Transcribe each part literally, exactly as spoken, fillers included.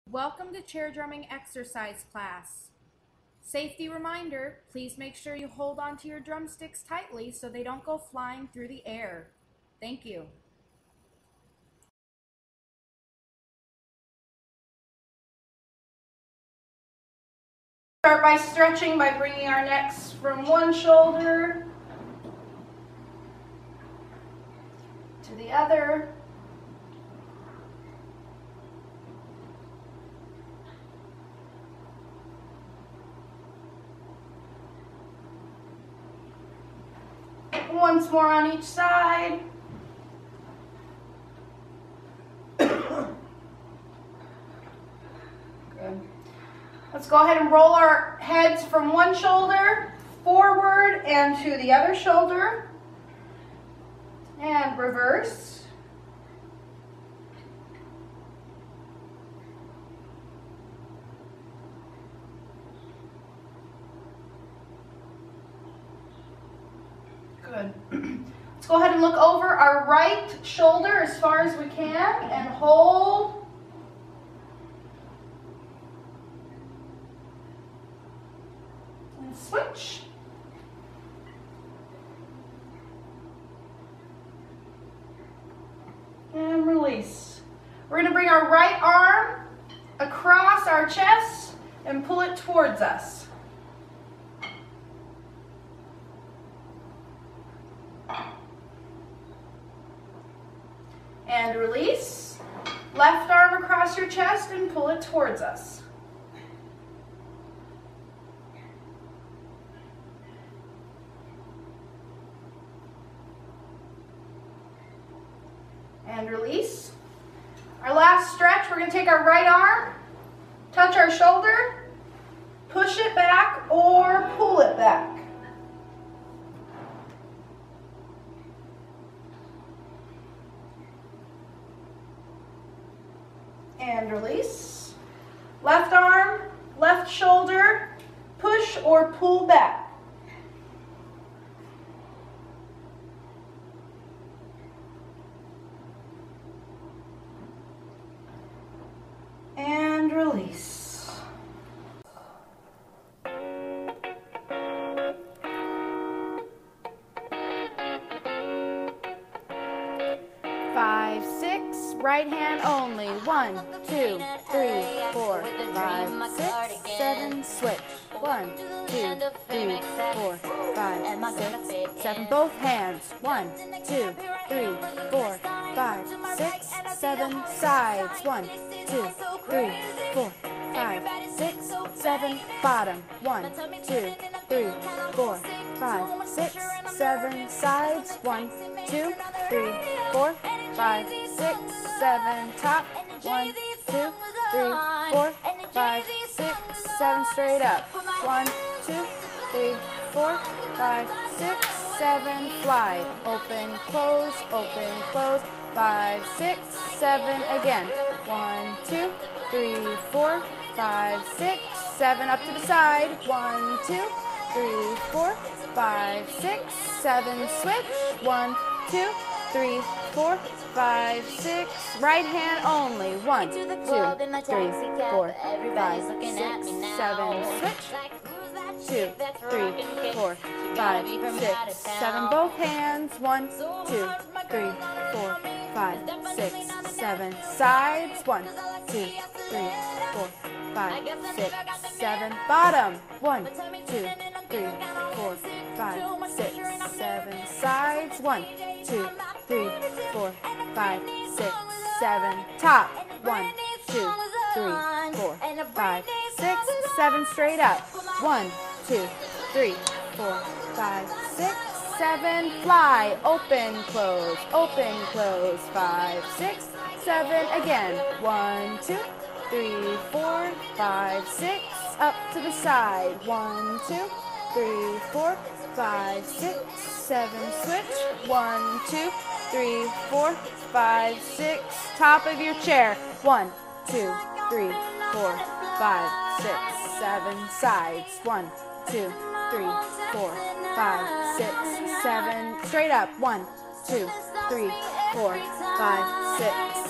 Welcome to chair drumming exercise class. Safety reminder, please make sure you hold onto your drumsticks tightly so they don't go flying through the air. Thank you. Start by stretching by bringing our necks from one shoulder to the other. Once more on each side. Good. Let's go ahead and roll our heads from one shoulder forward and to the other shoulder. And reverse. Good. Let's go ahead and look over our right shoulder as far as we can and hold. And switch. And release. We're going to bring our right arm across our chest and pull it towards us. And release. Left arm across your chest and pull it towards us. And release. Our last stretch, we're going to take our right arm, touch our shoulder, push it back or pull it back. And release. Left arm, left shoulder, push or pull back. And release. Five, six, right hand only. One, two, three, four, five, six, seven, switch. One, two, three, four, five, six, seven. Both hands. One, two, three, four, five, six, seven. Sides. One, two, three, four, five, six, seven. Bottom. One, two, three, four, five, six, seven. Sides. One, two, three, four, five, six, seven. Top. One, two, three, four, five, six, seven. Straight up. One, two, three, four, five, six, seven. Fly. Open, close, open, close. Five, six, seven. Again. One, two, three, four, five, six, seven. Up to the side. One, two, three, four, five, six, seven. Switch. One, two, three, four, five, six. Right hand only. One, two, three, four, five, six, seven. Switch. Two, three, four, five, six, seven. Both hands. One, two, three, four, five, six, seven. Sides. One, two, three, four, five, six, seven. Bottom. One, two, three, four, five, six, seven. Sides. One, two, three, four, five, six, seven. Top. One, two, three, four, five, six, seven. Straight up. One, two, three, four, five, six, seven. Fly. Open, close, open, close. Five, six, seven. Again. One, two, three, four, five, six. Up to the side. One, two, three, four, five, six, seven. Switch. One, two, three, four, five, six. Top of your chair. One, two, three, four, five, six, seven. Sides. One, two, three, four, five, six, seven. Straight up. One, two, three, four, five, six,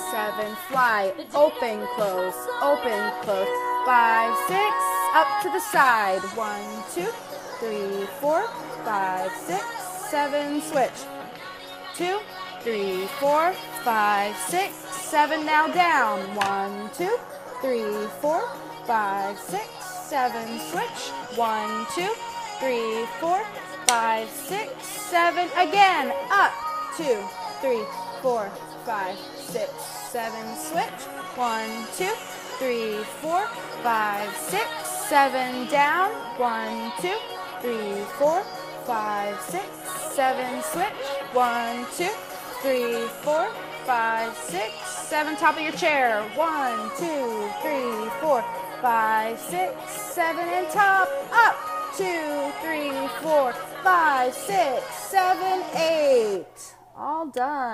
seven, fly, open, close, open, close, five, six, up to the side, one, two, three, four, five, six, seven, switch, two, three, four, five, six, seven, now down, one, two, three, four, five, six, seven, switch, one, two, three, four, five, six, seven, again, up, two, three, four, five, six, seven, switch, one, two, three, four, five, six, seven, down, one, two, three, four, five, six, seven, switch, one, two, three, four, five, six, seven, top of your chair, one, two, three, four, five, six, seven, and top, up, two, three, four, five, six, seven, eight. All done.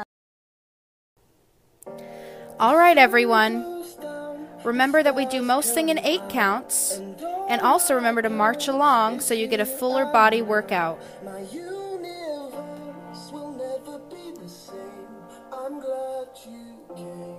All right, everyone. Remember that we do most thing in eight counts, and also remember to march along so you get a fuller body workout. My universe will never be the same. I'm glad you came.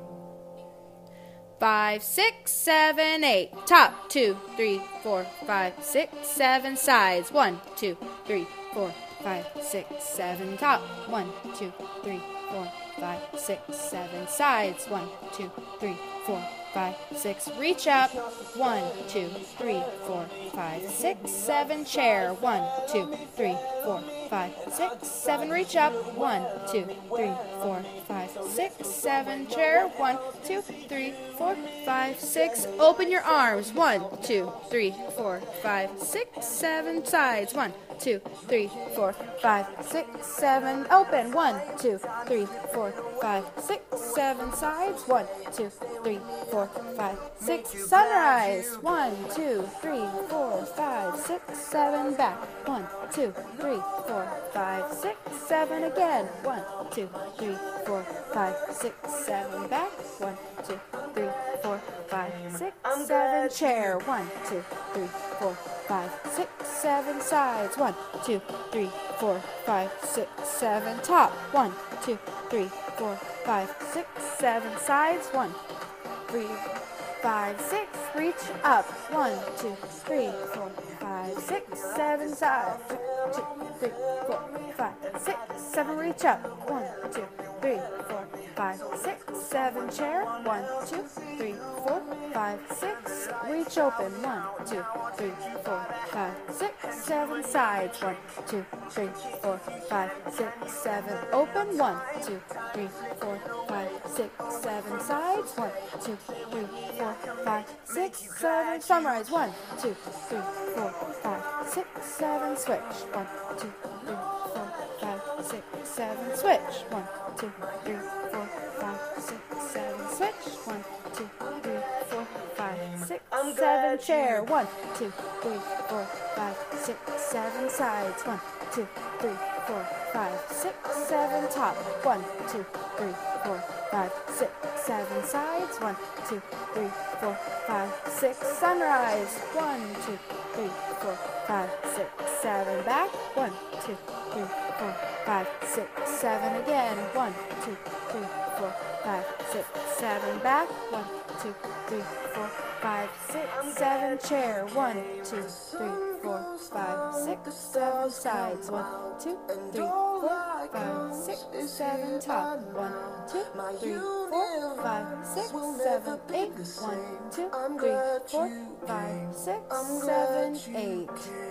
Five, six, seven, eight. Top, two, three, four, five, six, seven. Sides, one, two, three, four, five, six, seven. Top, one, two, three, four, five, six, seven. Sides, one, two, three, four, five, six. Reach up, one, two, three, four, five, six, seven. Chair, one, two, three, four, five, six, seven. Reach up, one, two, three, four, five, six, seven. Chair, one, two, three, four, five, six. Open your arms, one, two, three, four, five, six, seven. Sides, one, two, three, four, five, six, seven. Open, one, two, three, four, five, six, seven. Sides, one, two, three, four, five, six. Sunrise, one, two, three, four, five, six, seven. Back, one, two, three, four, five, six, seven. Again, one, two, three, four, five, six, seven. Back, one, two, three, four, five, six, seven. Chair, one, two, three, four, five, six, seven. Sides, one, two, three, four, five, six, seven. Top, one, two, three, four, five, six, seven. Sides, one, three, five, six. Reach up, one, two, three, four, five, six, seven. Sides, two, three, four, five, six, seven. Reach up, one, two, three, four, five, six, seven. Chair, one, two, three, four, five, six. Reach open, one, two, three, four, five, six, seven. Sides, one, two, three, four, five, six, seven. Open, one, two, three, four, five, six, seven. Sides, one, two, three, four, five, six, seven. Sunrise, one, two, three, four, five, six, seven. Switch, one, two, three, four, five, six, seven. Switch, one, two, three, four, five, six, seven. Switch, one, two, three, four, five, six, seven. Chair, one, two, three, four, five, six, seven. Sides, one, two, three, four, five, six, seven. Top, one, two, three, four, five, six, seven. Sides, one, two, three, four, five, six. Sunrise, one, two, three, four, five, six, seven. Back, one, two, three, four, five, six, seven. Again, one, two, three, four, five, six, seven. Back, one, two, three, four, five, six, seven. Chair, one, two, three, four, five, six, seven. Sides, one, two, three, four, five, six, seven. Top, one, two, three, four, five, six, seven, eight. One, two, three, four, five, six, seven, eight.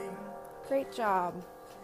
Great job.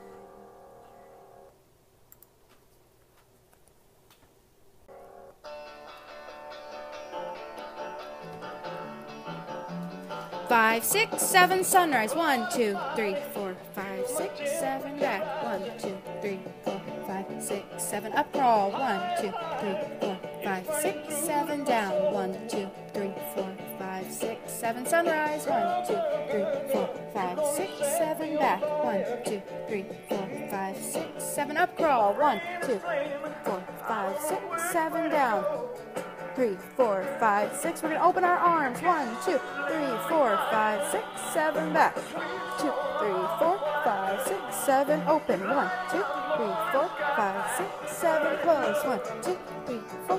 Five, six, seven. Sunrise, one, two, three, four, five, six, seven. Back, one, two, three, four, five, six, seven. Up crawl, one, two, three, four, five, six, seven. Down, one, two, three, four, five, six, seven. Sunrise, one, two, three, four, five, six, seven. Back, one, two, three, four, five, six, seven. Up crawl, one, two, four, five, six, seven. Down, three, four, five, six. We're going to open our arms. One, two, three, four, five, six, seven. Back. Two, three, four, five, six, seven. Open. One, two, three, four, five, six, seven. Close. One, two, three, four, five,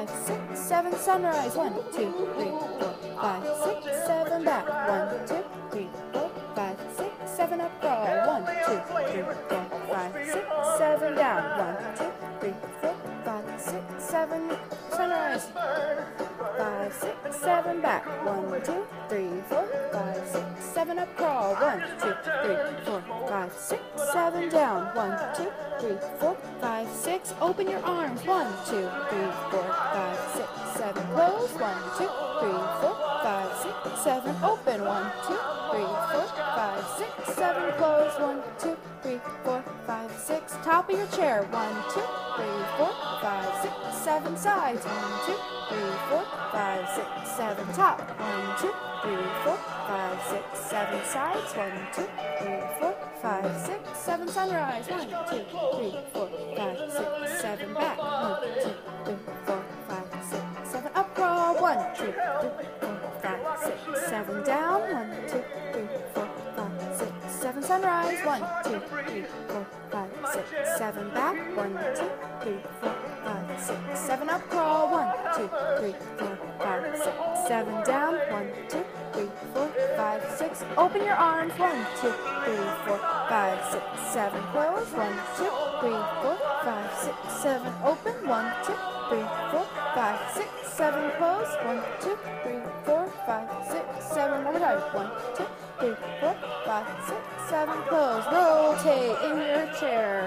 five, six, seven, sunrise. One, two, three, four, five, six, seven, back. One, two, three, four, five, six, seven, up, crawl. One, two, three, four, five, six, seven, down. One, two, three, four, five, six, seven, sunrise. Five, six, seven, back. One, two, three, four, five, six, seven, up, crawl. One, two, three, four, five, six, seven, down. One, two, three, four, five, six. Open your arms. One, two, three, four, five, six, seven. Close. One, two, three, four, five, six, seven. Open. One, two, three, four, five, six, seven. Close. One, two, three, four, five, six. Top of your chair. One, two, three, four, five, six, seven. Sides. One, two, three, four, five, six, seven. Top. One, two, three, four, five, six, seven. Sides. One, two, three, four, five, six, seven. Sunrise. One, two, three, four, five, six, seven. Back. One, two, three, four, five, six, seven. Up, crawl. One, two, three, four, five, six, seven. Down. One, two, three, four, five, six, seven. Sunrise. One, two, three, four, five, six, seven. Back. One, two, three, four, five, six, seven. Up, crawl. One, two, three, four, five, six, seven. Down. One, two, three, four, five, six. Open your arms. One, two, three, four, five, six, seven. Close. One, two, three, four, five, six, seven. Open. One, two, three, four, five, six, seven. Close. One, two, three, four, five, six, seven. One more time. One, two, three, four, five, six, seven. Close. Rotate in your chair.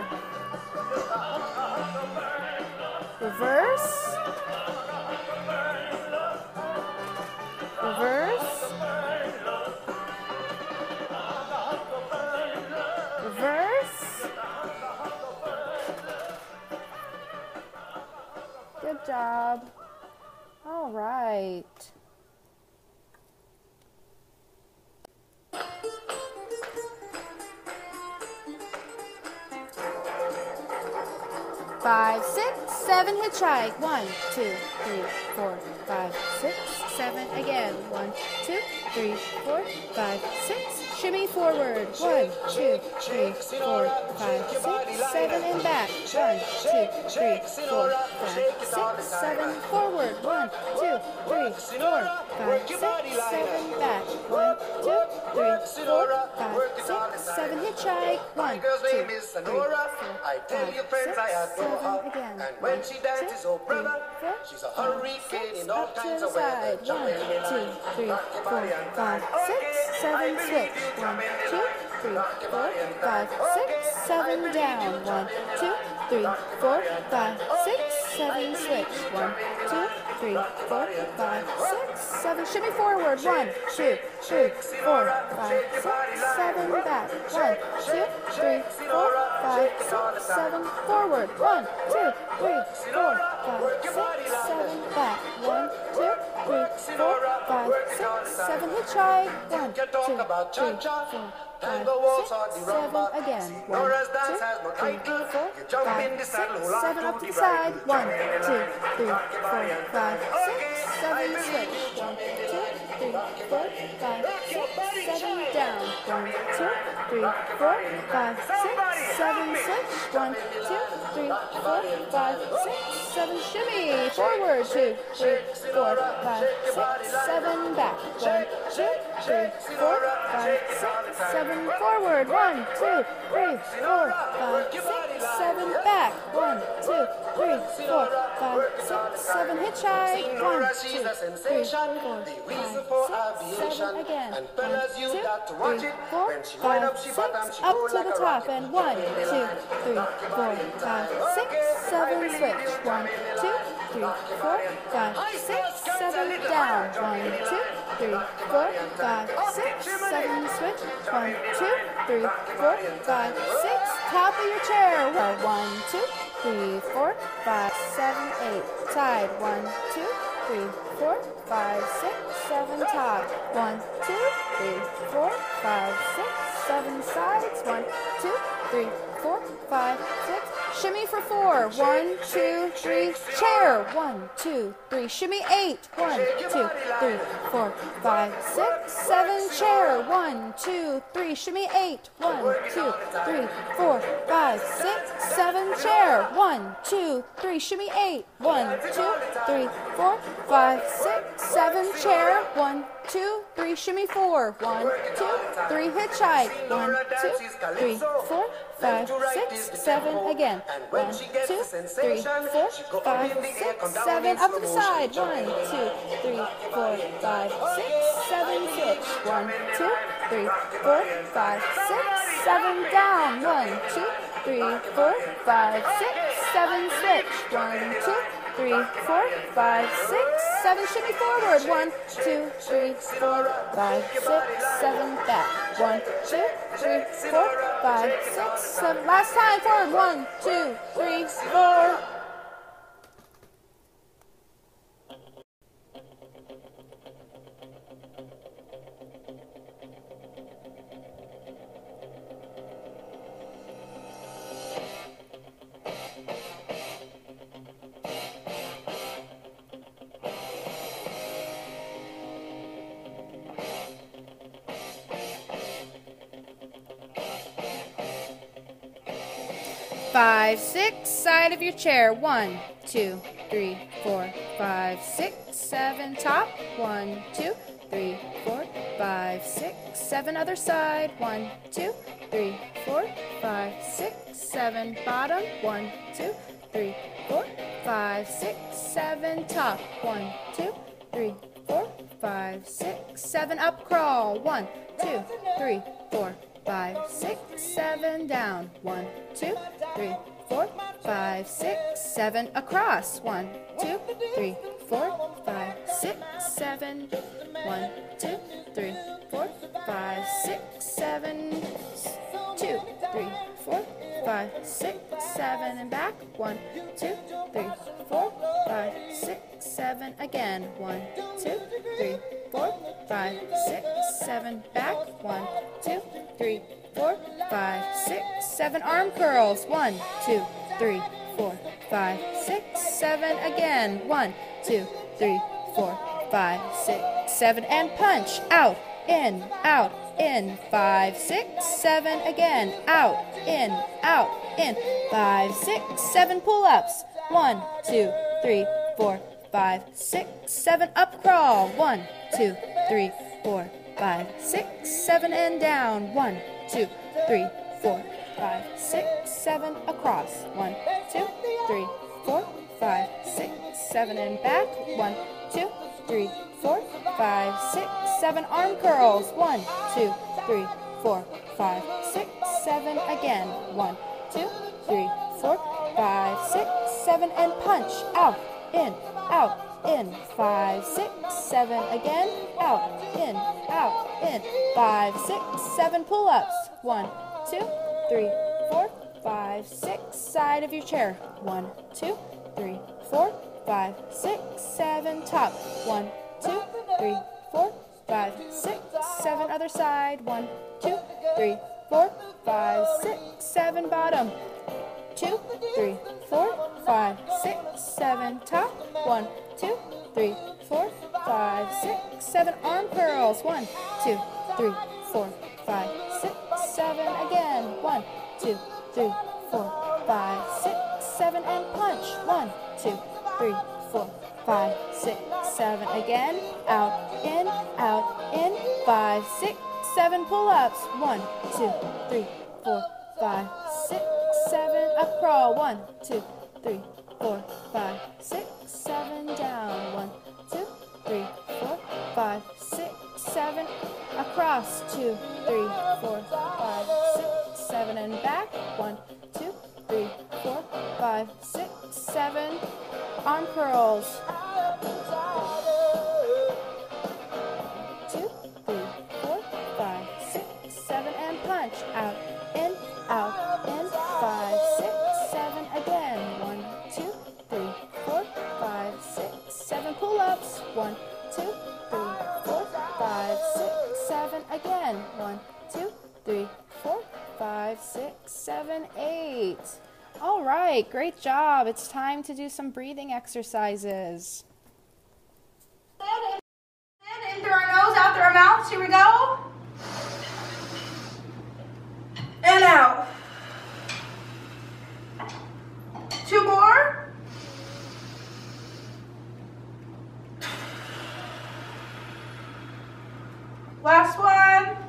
Reverse. Reverse. Reverse. Good job. All right. Five, six, seven, hitchhike. One, two, three, four, five, six, seven. Again. One, two, three, four, five, six. Shimmy forward. One, two, three, four, five, six, seven, and back. One, two, three, four, five, six, seven. Forward. One, two, three, four, five, six, seven. Back. One, two, three, four, five, six, seven. Hitchhike. One, two, three, four, I tell you, friends, I adore her. Again. And when she dances, oh brother, she's a hurricane in all kinds of weather. One, two, three, four, five, six, seven, switch. One, two, three, four, five, six, seven, down. One, two, three, four, five, six, seven, switch. One, two, three, four, five, six, seven. Shimmy forward. One, two, three, four, five, six, seven, back. One, two, three, four, five, six, seven. Forward. One, two, three, four, five, six, seven, back. One, two, three, four, five, six, seven. Hitchhike. One, two, three, four, five, six, seven. Again. One, two, three, four, five, six, seven. Up to the side. One, two, three, four, five, six, seven. Switch. One, two, three, four, five, six, seven. Down. One, two, three, four, five, six, seven. Switch. One, two, three, four, five, six, seven. Shimmy. Forward. Two, three, four, five, six, seven. Back. One, two, three, four, five, six, seven. Forward. One, two, three, four, five, six, seven. Back. One, two, three, four, five, six, seven. Hitchhike. One, two, three, four, five, six, seven. Again. One, two, three, four, five, six. Up to the top. And one, two, three, four, five, six, seven. Switch. One, two, three, four, five, six, seven. Down. One, two, three, four, five, six, seven. Switch. One, two, three, four, five, six. Top of your chair. One, two, three, four, five, seven, eight. Side. One, two, three, four, five, six, seven. Top. One, two, three, four, five, six, seven. Sides. One, two, three, four, five, six. Shimmy for four. One, two, three. Chair. One, two, three. Shimmy eight. One, two, three, four, five, six, seven. Chair. One, two, three. Shimmy eight. One, two, three, four, five, six, seven. Chair. One, two, three. Shimmy eight. One, two, three, four, five, six, seven. Chair. One, two, three. Shimmy four. One, two, three. Hitchhike. One, two, three, four, five, six, seven. Again. One, two, three, four, five, six, seven. Up to the side. One, two, three, four, five, six, seven. Switch. One, two, three, four, five, six, seven. Down. One, two, three, four, five, six, seven. Switch. One, two, three, four, five, six, seven. Shimmy forward. One, two, three, four, five, six, seven. Back. One, two, three, four, five, six, seven. Last time. Forward. One, two, three, four. Five, six, side of your chair. One, two, three, four, five, six, seven. Top. One, two, three, four, five, six, seven. Other side. One, two, three, four, five, six, seven. Bottom. One, two, three, four, five, six, seven. Top. One, two, three, four, five, six, seven. Up crawl. One, two, three, four, five, six, seven. Down. One, two, three, four, five, six, seven. Across. One, two, three, four, five, six, seven. One, two, three, four, five, six, seven. Two, three, four, five, six, seven. And back. One, two, three, four, five, six, seven. Again. One, two, three, four, five, six, seven. Back. One, two, three, four, five, six, seven. Arm curls. One, two, three, four, five, six, seven. Again. One, two, three, four, five, six, seven. And punch. Out, in, out, in. Five, six, seven. Again. Out, in, out, in. Five, six, seven. Pull-ups. One, two, three, four, five, six, seven. Up crawl. One, two, three, four, five, six, seven. And down. One, two, three, four, five, six, seven. Across. One, two, three, four, five, six, seven. And back. One, two, three, four, five, six, seven. Arm curls. One, two, three, four, five, six, seven. Again. One, two, three, four, five, six, seven. And punch. Out, in, out, in. Five, six, seven. Again. Out, in, out, in. Five, six, seven. Pull-ups. One, two, three, four, five, six. Side of your chair. One, two, three, four, five, six, seven. Top. One, two, three, four, five, six, seven. Other side. One, two, three, four, five, six, seven. Bottom. Two, three, four, five, six, seven. Top. One, two, three, four, five, six, seven. Arm curls. One, two, three, four, five, six, seven. Again. One, two, three, four, five, six, seven. And punch. One, two, three, four, five, six, seven. Again. Out, in, out, in. Five, six, seven. Pull-ups. One, two, three, four, five, six, seven. Up crawl. One, two, three, four, five, six, seven. Down. One, two, three, four, five, six, seven. Across. Two, three, four, five, six, seven. And back. One, two, three, four, five, six, seven. Arm curls. Two, three, four, five, six, seven. And punch. Out, in, out, in. Five, six, seven. Again. One, two, three, four, five, six, seven. Pull-ups. One, two, three, four, five, six, seven. Again. One, two, three, four, five, six, seven, eight. All right, great job. It's time to do some breathing exercises. In through our nose, out through our mouths. Here we go. And out. Two more. Last one.